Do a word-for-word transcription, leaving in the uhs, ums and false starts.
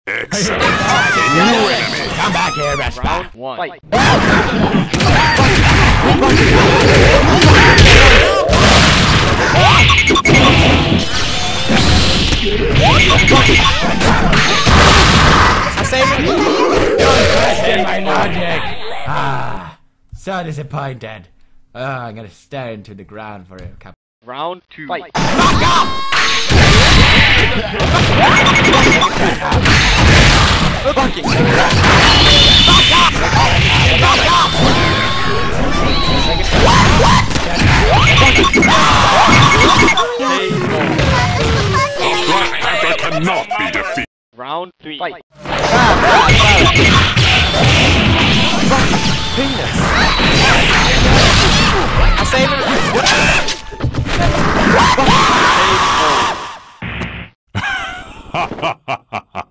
Excellent. New enemy. Come back here, Vespa. Round one. Fight. I saved it. Don't question my logic. Ah, so disappointed. Oh, I'm gonna stare into the ground for a couple. Round two. Fight. Black Panther cannot be defeated. Round three. Fight. I saved it. Ha ha ha ha ha.